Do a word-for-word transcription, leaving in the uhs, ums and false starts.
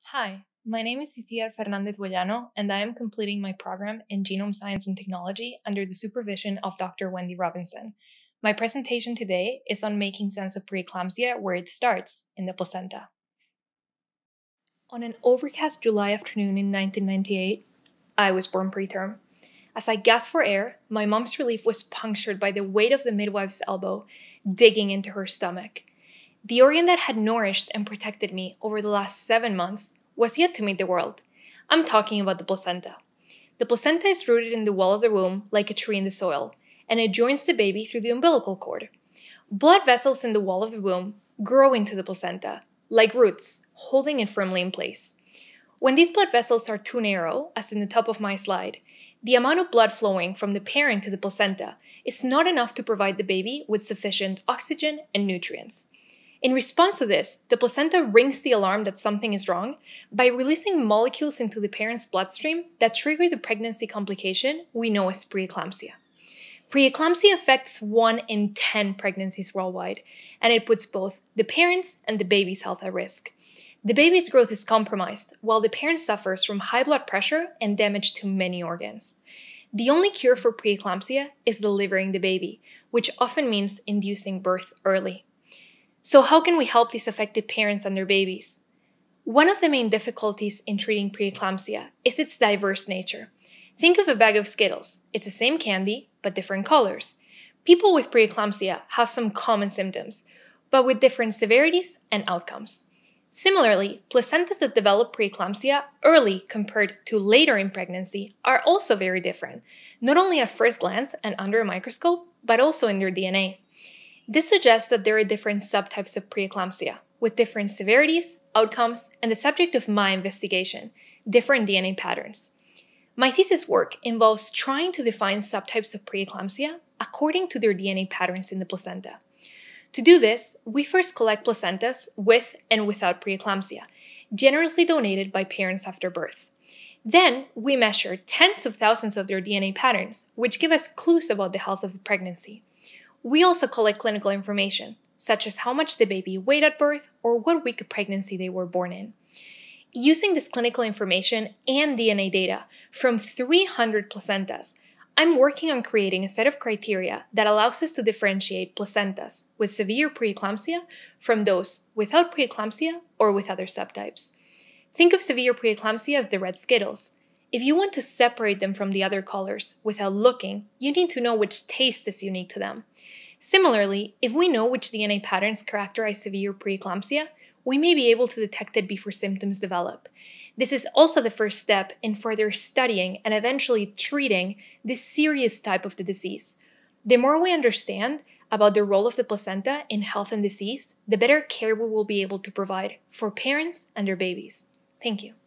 Hi, my name is Icíar Fernández Boyano, and I am completing my program in Genome Science and Technology under the supervision of Doctor Wendy Robinson. My presentation today is on making sense of preeclampsia, where it starts, in the placenta. On an overcast July afternoon in nineteen ninety-eight, I was born preterm. As I gasped for air, my mom's relief was punctured by the weight of the midwife's elbow digging into her stomach. The organ that had nourished and protected me over the last seven months was yet to meet the world. I'm talking about the placenta. The placenta is rooted in the wall of the womb like a tree in the soil, and it joins the baby through the umbilical cord. Blood vessels in the wall of the womb grow into the placenta, like roots, holding it firmly in place. When these blood vessels are too narrow, as in the top of my slide, the amount of blood flowing from the parent to the placenta is not enough to provide the baby with sufficient oxygen and nutrients. In response to this, the placenta rings the alarm that something is wrong by releasing molecules into the parent's bloodstream that trigger the pregnancy complication we know as preeclampsia. Preeclampsia affects one in ten pregnancies worldwide, and it puts both the parent's and the baby's health at risk. The baby's growth is compromised, while the parent suffers from high blood pressure and damage to many organs. The only cure for preeclampsia is delivering the baby, which often means inducing birth early. So how can we help these affected parents and their babies? One of the main difficulties in treating preeclampsia is its diverse nature. Think of a bag of Skittles. It's the same candy, but different colors. People with preeclampsia have some common symptoms, but with different severities and outcomes. Similarly, placentas that develop preeclampsia early compared to later in pregnancy are also very different, not only at first glance and under a microscope, but also in their D N A. This suggests that there are different subtypes of preeclampsia, with different severities, outcomes, and the subject of my investigation, different D N A patterns. My thesis work involves trying to define subtypes of preeclampsia according to their D N A patterns in the placenta. To do this, we first collect placentas with and without preeclampsia, generously donated by parents after birth. Then, we measure tens of thousands of their D N A patterns, which give us clues about the health of a pregnancy. We also collect clinical information, such as how much the baby weighed at birth or what week of pregnancy they were born in. Using this clinical information and D N A data from three hundred placentas, I'm working on creating a set of criteria that allows us to differentiate placentas with severe preeclampsia from those without preeclampsia or with other subtypes. Think of severe preeclampsia as the red Skittles. If you want to separate them from the other colors without looking, you need to know which taste is unique to them. Similarly, if we know which D N A patterns characterize severe preeclampsia, we may be able to detect it before symptoms develop. This is also the first step in further studying and eventually treating this serious type of the disease. The more we understand about the role of the placenta in health and disease, the better care we will be able to provide for parents and their babies. Thank you.